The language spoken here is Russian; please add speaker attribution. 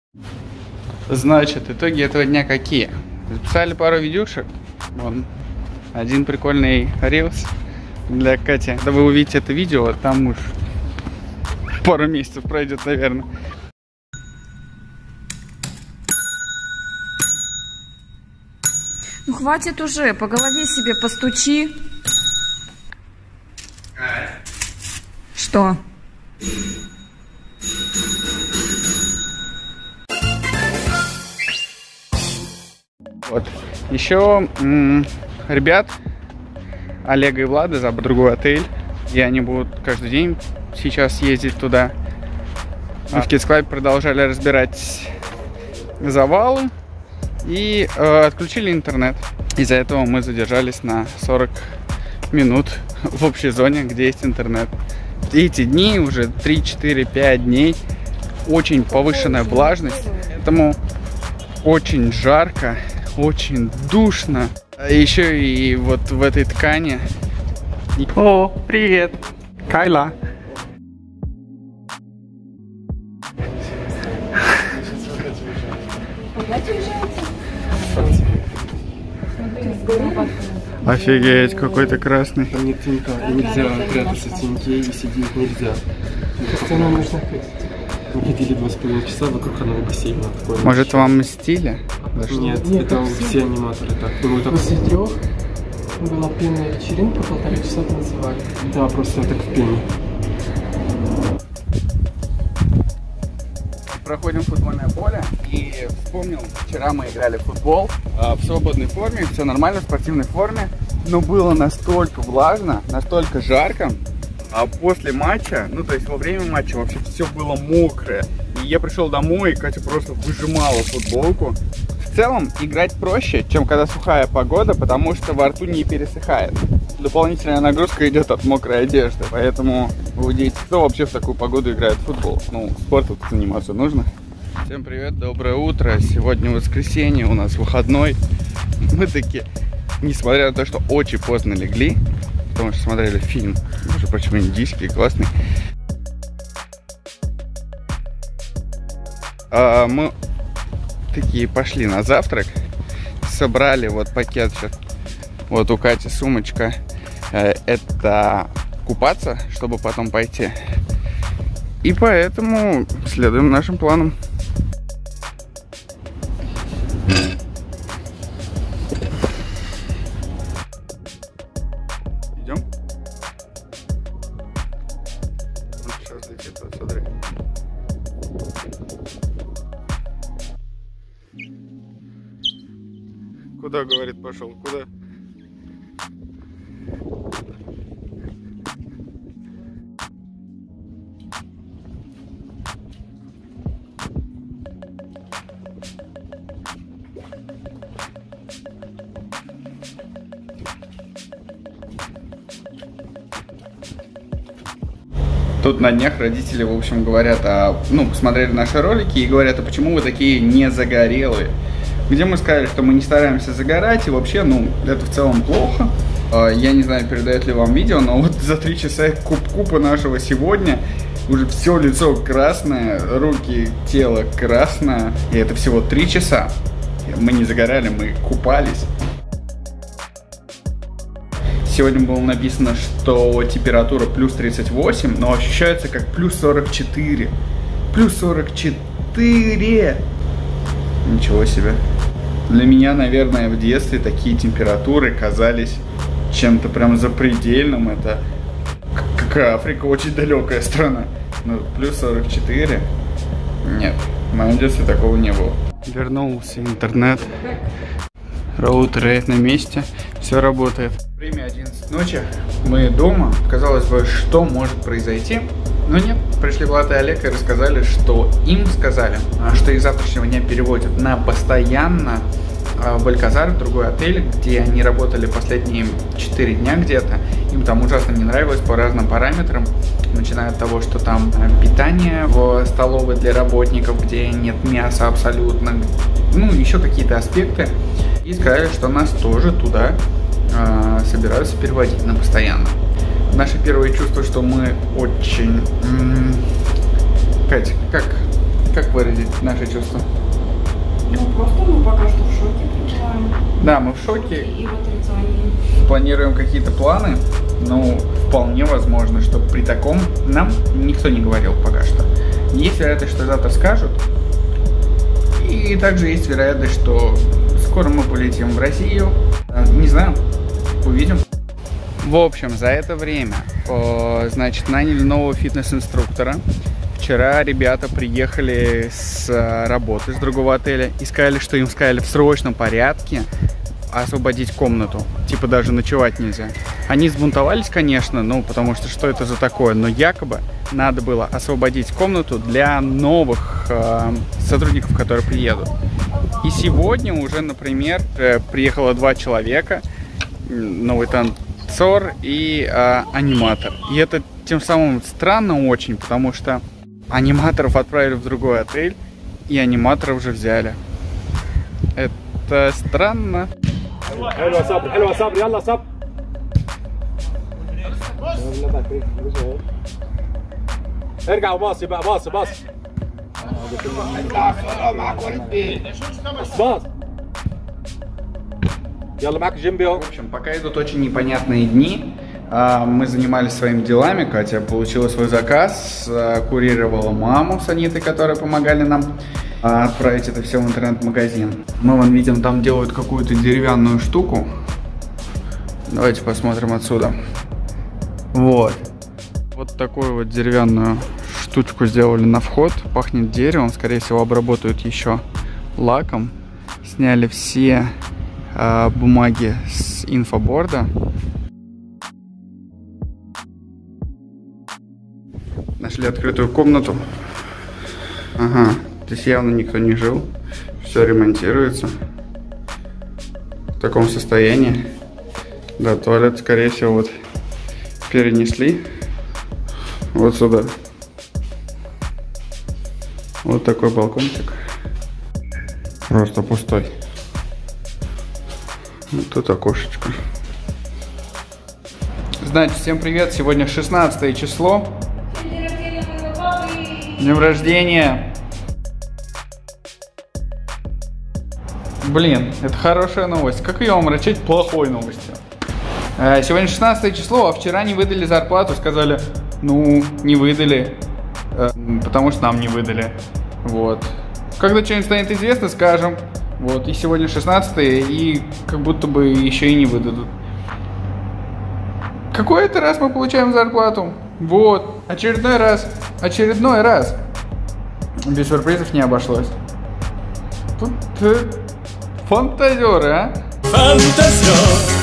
Speaker 1: Значит, итоги этого дня какие? Записали пару видюшек. Вон, один прикольный рилс для Кати. Когда вы увидите это видео, там уж пару месяцев пройдет, наверное.
Speaker 2: Ну хватит уже, по голове себе постучи. Что?
Speaker 1: Вот. Еще ребят Олега и Влада забрали другой отель. И они будут каждый день сейчас ездить туда. Мы в Kids Club продолжали разбирать завалы и отключили интернет. Из-за этого мы задержались на 40 минут в общей зоне, где есть интернет. И эти дни, уже 3, 4, 5 дней, очень повышенная влажность. Поэтому очень жарко, очень душно. А еще и вот в этой ткани. О, привет, Кайла. Офигеть, какой-то красный.
Speaker 3: Там нет тенька, и нельзя прятаться в теньке, и сидеть нельзя. Постоянно нужно ходить. Мы ходили 2,5 часа вокруг одного бассейна.
Speaker 1: Может, вам мстили?
Speaker 3: Нет, это все аниматоры так. Думаю, так. После 3 была пенная вечеринка, 1,5 часа танцевали. Да, просто так в пене.
Speaker 1: Проходим футбольное поле и вспомнил, вчера мы играли в футбол в свободной форме, все нормально, в спортивной форме, но было настолько влажно, настолько жарко, а после матча, ну то есть во время матча вообще все было мокрое, и я пришел домой, и Катя просто выжимала футболку. В целом играть проще, чем когда сухая погода, потому что во рту не пересыхает. Дополнительная нагрузка идет от мокрой одежды, поэтому вы удивитесь, кто вообще в такую погоду играет в футбол. Ну, спортом заниматься нужно. Всем привет, доброе утро. Сегодня воскресенье, у нас выходной. Мы таки, несмотря на то, что очень поздно легли, потому что смотрели фильм, между прочим, индийский, классный. Мы такие пошли на завтрак, собрали вот пакет сейчас. Вот у Кати сумочка. Это купаться, чтобы потом пойти. И поэтому следуем нашим планам. Идем? Сейчас летит, смотри. Куда, говорит, пошел? Куда? Тут на днях родители, в общем, говорят, посмотрели наши ролики и говорят, а почему вы такие не загорелые? Где мы сказали, что мы не стараемся загорать, и вообще, это в целом плохо. Я не знаю, передает ли вам видео, но вот за 3 часа купа нашего сегодня уже все лицо красное, руки, тело красное, и это всего 3 часа. Мы не загорали, мы купались. Сегодня было написано, что температура плюс 38, но ощущается как плюс 44. Плюс 44! Ничего себе. Для меня, наверное, в детстве такие температуры казались чем-то прям запредельным. Это как Африка, очень далекая страна. Но плюс 44? Нет, в моем детстве такого не было. Вернулся интернет. Роутер на месте, все работает. Время 11 ночи, мы дома. Казалось бы, что может произойти? Но нет, пришли Влад и Олег и рассказали, что им сказали, что их завтрашнего дня переводят на постоянно в Альказар, в другой отель, где они работали последние 4 дня где-то. Им там ужасно не нравилось по разным параметрам, начиная от того, что там питание в столовой для работников, где нет мяса абсолютно, еще какие-то аспекты. И сказали, что нас тоже туда собираются переводить на постоянно. Наше первое чувство, что мы очень... Кать, как как выразить наши чувства?
Speaker 2: Ну, просто мы пока что в шоке пребываем.
Speaker 1: Да, мы в шоке.
Speaker 2: И в отрицании.
Speaker 1: Планируем какие-то планы. Ну, вполне возможно, что при таком нам никто не говорил пока что. Есть вероятность, что завтра скажут. И также есть вероятность, что скоро мы полетим в Россию. Не знаю, увидим. В общем, за это время, значит, наняли нового фитнес-инструктора. Вчера ребята приехали с работы, с другого отеля, и сказали, что им сказали в срочном порядке освободить комнату. Типа даже ночевать нельзя. Они сбунтовались, конечно, ну, потому что это за такое? Но якобы надо было освободить комнату для новых сотрудников, которые приедут. И сегодня уже, например, приехало 2 человека, новый танцор и аниматор. И это тем самым странно очень, потому что аниматоров отправили в другой отель, и аниматоров уже взяли. Это странно. В общем, пока идут очень непонятные дни. Мы занимались своими делами. Катя получила свой заказ, курировала маму с Анитой, которые помогали нам отправить это все в интернет-магазин. Мы вон видим, там делают какую-то деревянную штуку. Давайте посмотрим отсюда. Вот такую вот деревянную штучку сделали на вход. Пахнет деревом, скорее всего обработают еще лаком. Сняли все бумаги с инфоборда. Нашли открытую комнату. Ага, здесь явно никто не жил. Все ремонтируется. В таком состоянии. Да, туалет, скорее всего, вот перенесли вот сюда. Вот такой балкончик. Просто пустой. Вот тут окошечко. Значит, всем привет. Сегодня 16 число. Днем рождения! Блин, это хорошая новость. Как ее омрачить плохой новостью? Сегодня 16 число, а вчера не выдали зарплату. Сказали, ну, не выдали, потому что нам не выдали. Вот. Когда что-нибудь станет известно, скажем. Вот, и сегодня 16 и как будто бы еще и не выдадут. Какой это раз мы получаем зарплату? Вот, очередной раз. Без сюрпризов не обошлось. Фантазеры, а?
Speaker 4: Фантазер.